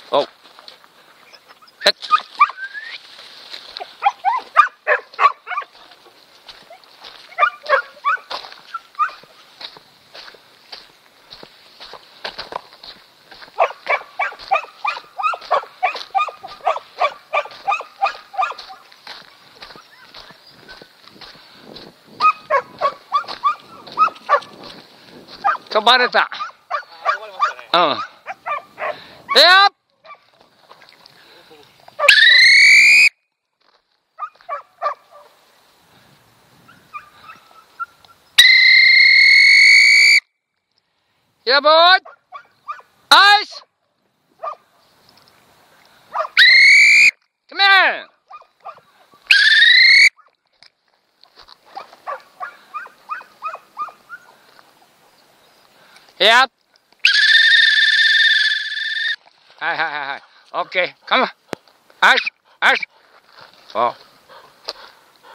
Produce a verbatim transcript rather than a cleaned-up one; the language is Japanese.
お。えっ。飛ばれた。うん。いや。Yeah, boy. Ice. Come here. Yeah. Hi, hi, hi, hi. Okay, come on. Ice, ice. Oh.